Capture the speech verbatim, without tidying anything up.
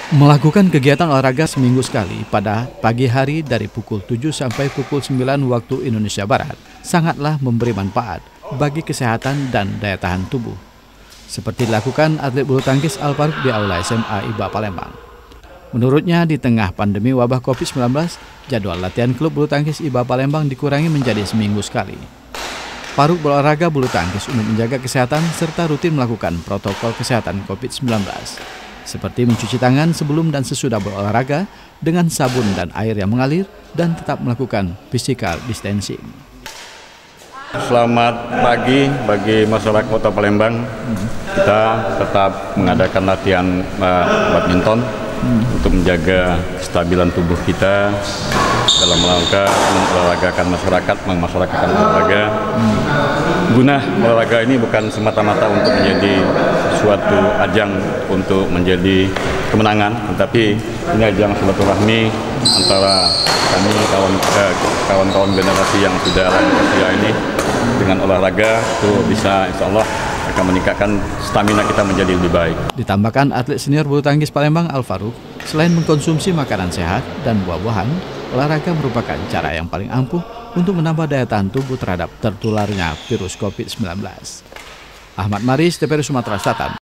Melakukan kegiatan olahraga seminggu sekali pada pagi hari dari pukul tujuh sampai pukul sembilan waktu Indonesia Barat sangatlah memberi manfaat bagi kesehatan dan daya tahan tubuh. Seperti dilakukan atlet bulu tangkis Al-Faruq di Aula S M A I B A Palembang. Menurutnya di tengah pandemi wabah covid sembilan belas, jadwal latihan klub bulu tangkis I B A Palembang dikurangi menjadi seminggu sekali. Faruq berolahraga bulu tangkis untuk menjaga kesehatan serta rutin melakukan protokol kesehatan covid sembilan belas. Seperti mencuci tangan sebelum dan sesudah berolahraga dengan sabun dan air yang mengalir dan tetap melakukan physical distancing. Selamat pagi bagi masyarakat Kota Palembang. Kita tetap mengadakan latihan uh, badminton hmm. untuk menjaga kestabilan tubuh kita dalam rangka mengolahragakan masyarakat, memasyarakatkan olahraga. Hmm. Guna olahraga ini bukan semata-mata untuk menjadi suatu ajang untuk menjadi kemenangan, tetapi ini ajang silaturahmi antara kami kawan-kawan generasi yang sudah lanjut usia ini. Dengan olahraga itu bisa insya Allah akan meningkatkan stamina kita menjadi lebih baik. Ditambahkan atlet senior bulu tangkis Palembang Al-Faruq, selain mengkonsumsi makanan sehat dan buah-buahan, olahraga merupakan cara yang paling ampuh untuk menambah daya tahan tubuh terhadap tertularnya virus covid sembilan belas. Ahmad Maris, T V R I Sumatera Selatan.